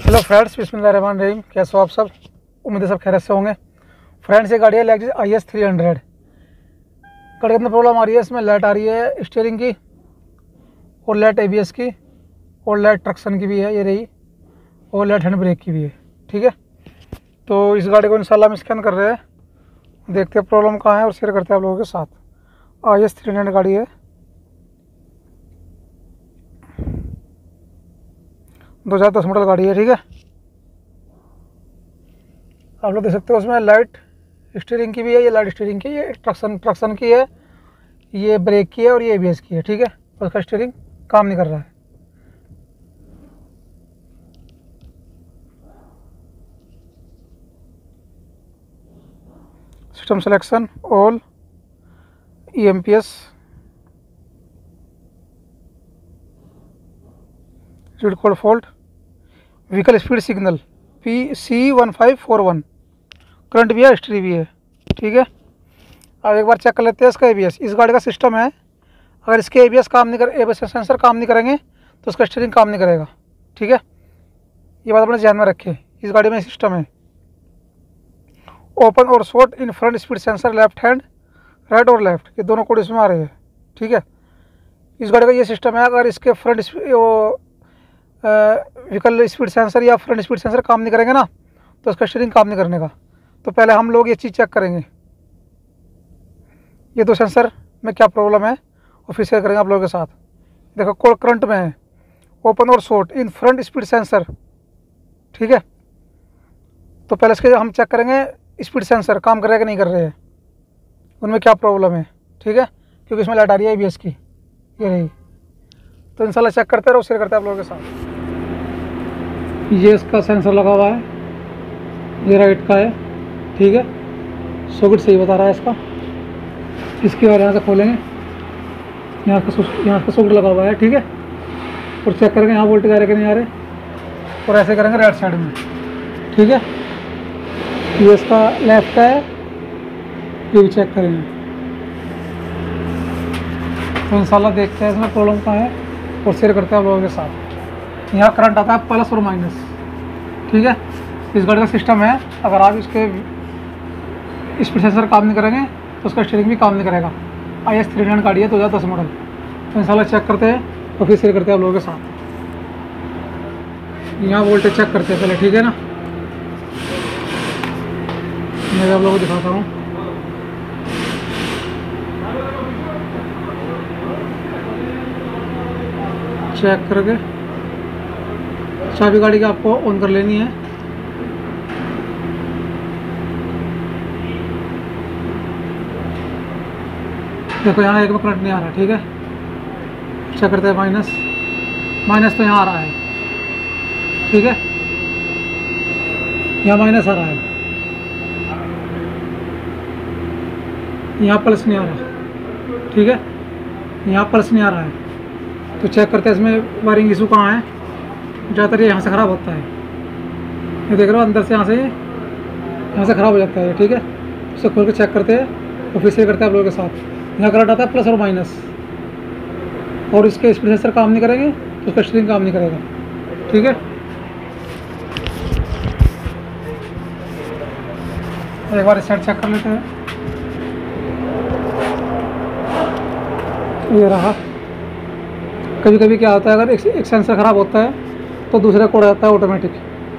Hello friends, बिस्मिल्लाहिर्रहमानिर्रहीम। कैसे हो आप सब? उम्मीद है सब खैरियत से होंगे। फ्रेंड्स, ये गाड़ी है लेक्सस IS 300। गाड़ी के अंदर प्रॉब्लम आ रही है, इसमें लाइट आ रही है स्टीयरिंग की और लाइट ABS की और लाइट ट्रक्शन की भी है, ये रही, और लाइट हैंड ब्रेक की भी है। ठीक है, तो इस गाड़ी को इंशाल्लाह हम स्कैन कर रहे हैं, देखते हैं प्रॉब्लम कहाँ है और शेयर करते हैं आप लोगों के साथ। IS 300 गाड़ी है, 2010 मॉडल गाड़ी है। ठीक है, आप लोग देख सकते हो उसमें लाइट स्टीयरिंग की भी है, ये लाइट स्टीयरिंग की, ये ट्रक्शन की है, ये ब्रेक की है और ये ABS की है। ठीक है, उसका स्टीयरिंग काम नहीं कर रहा है। System selection all, EMPS, read code fault, vehicle speed signal PC1541, current भी है, हिस्ट्री भी है। ठीक है, अब एक बार चेक कर लेते हैं इसका ABS। इस गाड़ी का सिस्टम है, अगर इसके ABS काम नहीं कर, ABS सेंसर काम नहीं करेंगे तो उसका स्टीयरिंग काम नहीं करेगा। ठीक है, ये बात अपने ध्यान में रखें। इस गाड़ी में सिस्टम है ओपन और short in front speed sensor, left hand, right और लेफ्ट, ये दोनों कोड इसमें आ रहे हैं। ठीक है, इस गाड़ी का ये सिस्टम है, अगर इसके फ्रंट व्हीकल स्पीड सेंसर या फ्रंट स्पीड सेंसर काम नहीं करेंगे ना तो उसका स्टीयरिंग काम नहीं करने का। तो पहले हम लोग ये चीज़ चेक करेंगे, ये दो सेंसर में क्या प्रॉब्लम है, और फिर शेयर करेंगे आप लोगों के साथ। देखो, कोड करंट में है, ओपन और short in front speed sensor. ठीक है, तो पहले इसके हम चेक करेंगे स्पीड सेंसर काम कर रहे हैं कि नहीं कर रहे हैं, उनमें क्या प्रॉब्लम है। ठीक है, क्योंकि इसमें लाइट आ रही है ABS की, ये रही। तो इंशाल्लाह चेक करते रहो, शेयर करते हैं आप लोगों के साथ। ये इसका सेंसर लगा हुआ है, ये राइट का है। ठीक है, सॉकेट सही बता रहा है इसका। इसकी और यहाँ से खोलेंगे, यहाँ का सॉकेट लगा हुआ है। ठीक है, और चेक करेंगे यहाँ वोल्टेज आ रहे कि नहीं आ रहे, और ऐसे करेंगे राइट साइड में। ठीक है, ये इसका लेफ्ट का है, ये भी चेक करेंगे। तो इंशाल्लाह देखते हैं इसमें प्रॉब्लम कहाँ है और शेयर करते हैं आप लोगों के साथ। यहाँ करंट आता है प्लस और माइनस। ठीक है, इस गाड़ी का सिस्टम है, अगर आप इसके स्पीड सेंसर काम नहीं करेंगे तो उसका स्टीयरिंग भी काम नहीं करेगा। IS 300 गाड़ी है, 2010 मॉडल। तो इंशाल्लाह चेक करते हैं और फिर शेयर करते हैं आप लोगों के साथ। यहाँ वोल्टेज चेक करते हैं पहले। ठीक है ना, मैं आप लोगों को दिखाता हूँ। चेक करके चाबी गाड़ी की आपको ऑन कर लेनी है। देखो, यहाँ एक में करंट नहीं आ रहा। ठीक है, चेक करते हैं माइनस तो यहाँ आ रहा है। ठीक है, यहाँ माइनस आ रहा है, यहाँ प्लस नहीं आ रहा। ठीक है, यहाँ प्लस नहीं आ रहा है। तो चेक करते हैं इसमें वायरिंग इशू कहाँ है। ज़्यादातर ये यहाँ से ख़राब होता है, ये देख रहे हो, अंदर से यहाँ से ख़राब हो जाता है। ठीक है, इसे खोल के चेक करते हैं और फिर शेयर करते हैं आप लोगों के साथ। यहाँ करंट आता है प्लस और माइनस, और इसके स्पीड सेंसर काम नहीं करेंगे तो उसका स्टीयरिंग काम नहीं करेगा। ठीक है, एक बार इस साइड चेक कर लेते हैं। ये रहा। कभी कभी क्या होता है, अगर एक सेंसर ख़राब होता है तो दूसरा कोड आता है ऑटोमेटिक।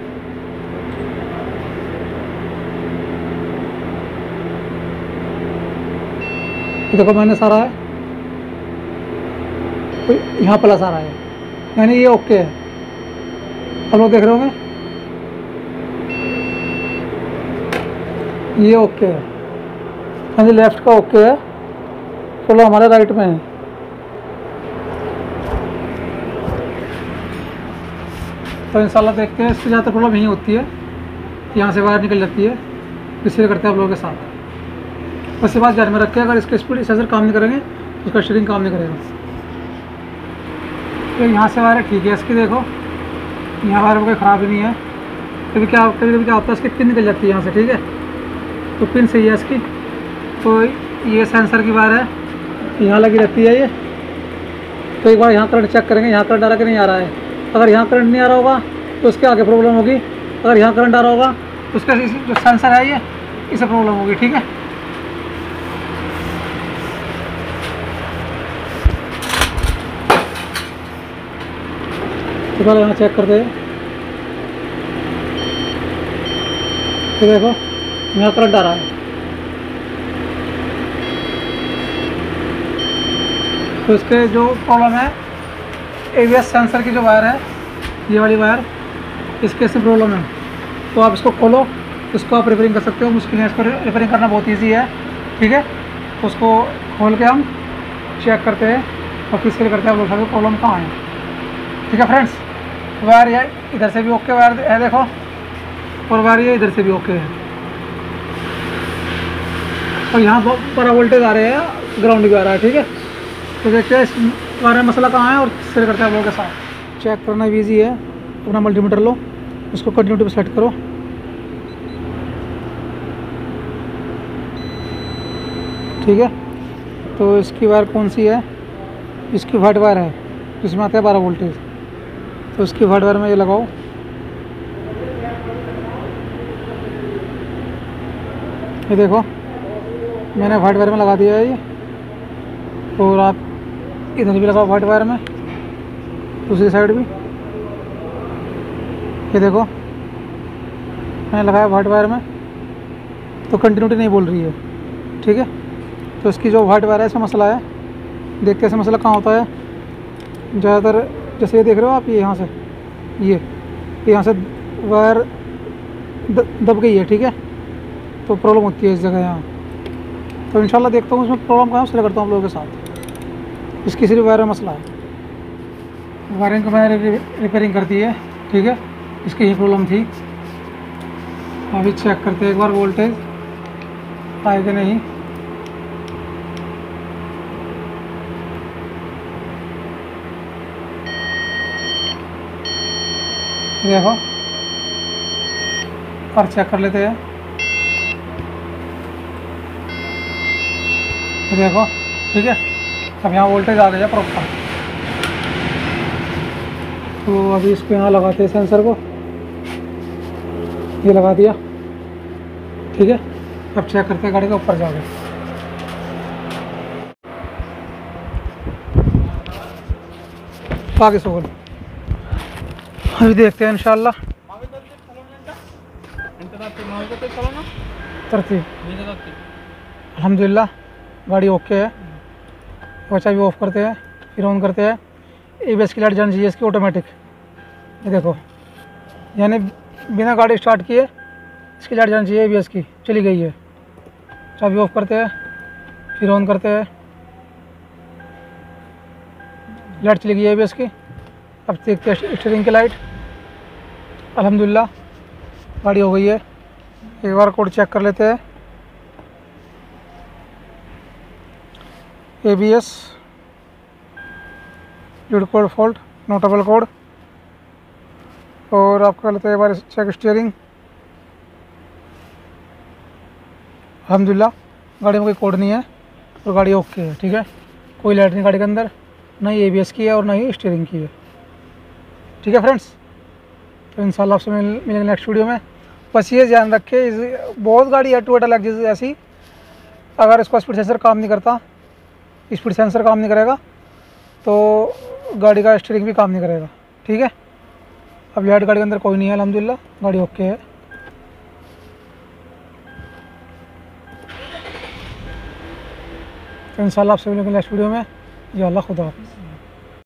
देखो, माइनस आ रहा है तो यहाँ प्लस आ रहा है, यानी ये ओके है। आप लोग देख रहे होंगे, ये ओके है, यानी लेफ्ट का ओके है, फुल हमारे राइट में है। तो इंशाल्लाह देखते हैं। इससे ज़्यादा प्रॉब्लम यही होती है, यहाँ से वायर निकल जाती है। इसलिए करते हैं आप लोगों के साथ। बस ये बात ध्यान में रखें, अगर इसके स्पीड सेंसर काम नहीं करेंगे तो उसका स्टीयरिंग काम नहीं करेगा। तो यहाँ से वायर ठीक है इसकी, देखो यहाँ वायर कोई ख़राब ही नहीं है। कभी क्या होता है, इसकी पिन निकल जाती है यहाँ से। ठीक है, तो पिन सही है इसकी। तो ये सेंसर की वायर है, यहाँ लगी रहती है ये। तो एक बार यहाँ करंट चेक करेंगे, यहाँ करंट आ रहा कि नहीं आ रहा है। अगर यहाँ करंट नहीं आ रहा होगा तो उसके आगे प्रॉब्लम होगी। अगर यहाँ करंट आ रहा होगा तो उसका जो सेंसर है ये इसे प्रॉब्लम होगी। ठीक है, तो पहले यहाँ चेक करते हैं। तो देखो यहाँ करंट आ रहा है, तो इसके जो प्रॉब्लम है ABS सेंसर की जो वायर है, ये वाली वायर, इसके से प्रॉब्लम है। तो आप इसको खोलो, इसको आप रिपेयरिंग कर सकते हो। मुश्किल है, इसको रिपेयरिंग करना बहुत ईजी है। ठीक है, तो उसको खोल के हम चेक करते हैं और किस लिए करते हैं, आप लोग प्रॉब्लम कहाँ है। ठीक है फ्रेंड्स, वायर ये इधर से भी ओके वायर है देखो, और वायर ये इधर से भी ओके है। और यहाँ बहुत बड़ा वोल्टेज आ रहे हैं, ग्राउंड भी आ रहा है। ठीक है, तो देखते हैं इस वायर में मसला कहाँ है और किससे करते हैं आप लोगों के साथ। चेक करना भी ईजी है। अपना मल्टीमीटर लो, उसको कंटिन्यूटी पे सेट करो। ठीक है, तो इसकी वायर कौन सी है, इसकी वाइट वायर है जिसमें आता है 12 वोल्टेज। तो इसकी वाइट वायर में ये लगाओ। ये देखो मैंने वाइट वायर में लगा दिया है ये, और आप इधर भी लगाओ वाइट वायर में, दूसरी साइड भी। ये देखो मैंने लगाया वाइट वायर में, तो कंटिन्यूटी नहीं बोल रही है। ठीक है, तो इसकी जो वाइट वायर है इसमें मसला है। देखते हैं इसमें मसला कहाँ होता है। ज़्यादातर जैसे ये देख रहे हो आप, ये यहाँ से ये यहाँ से वायर दब गई है। ठीक है, तो प्रॉब्लम होती है इस जगह यहाँ। तो इंशाल्लाह देखता हूँ इसमें प्रॉब्लम कहाँ, उससे करता हूँ आप लोगों के साथ। इसकी सिर्फ वायर में मसला है, वायरिंग को मैंने रिपेयरिंग कर दी है। ठीक है, इसकी ही प्रॉब्लम थी। अभी चेक करते हैं एक बार वोल्टेज आए कि नहीं। देखो और चेक कर लेते हैं। देखो ठीक है, अब यहाँ वोल्टेज आ गया प्रॉपर। तो अभी इसको यहाँ लगाते हैं, सेंसर को ये लगा दिया। ठीक है, अब चेक करते हैं गाड़ी के ऊपर जाके। आगे सो अभी देखते हैं इंशाल्लाह। तरतीब अल्हम्दुलिल्लाह गाड़ी ओके है। बच्चा भी ऑफ करते हैं, फिर ऑन करते हैं। ABS की लाइट जलनी चाहिए इसकी ऑटोमेटिक। ये देखो, यानी बिना गाड़ी स्टार्ट किए इसकी लाइट जलनी चाहिए। ABS की चली गई है। चाबी ऑफ करते हैं, फिर ऑन करते हैं, लाइट चली गई है ABS की। अब देखते हैं स्टीयरिंग की लाइट, अल्हम्दुलिल्लाह गाड़ी हो गई है। एक बार कोड चेक कर लेते हैं। ABS lead code fault, notable code. और आप कर लेते हैं एक बार चेक स्टीयरिंग। अल्हम्दुलिल्लाह गाड़ी में कोई कोड नहीं है और गाड़ी ओके है। ठीक है, कोई लाइट नहीं गाड़ी के अंदर, ना ही ABS की है और ना ही स्टीयरिंग की है। ठीक है फ्रेंड्स, तो इंशाल्लाह आपसे मिलेंगे नेक्स्ट वीडियो में। बस ये ध्यान रखें, बहुत गाड़ी है टोयोटा लग्जरी ऐसी, अगर इसका स्पीड सेंसर काम नहीं करता, स्पीड सेंसर काम नहीं करेगा तो गाड़ी का स्टीयरिंग भी काम नहीं करेगा। ठीक है, अब लाइट गाड़ी के अंदर कोई नहीं है, अल्हम्दुलिल्लाह गाड़ी ओके है। तो इंशाल्लाह आपसे मिलेंगे नेक्स्ट वीडियो में। या अल्लाह खुदा हाफ़िज़।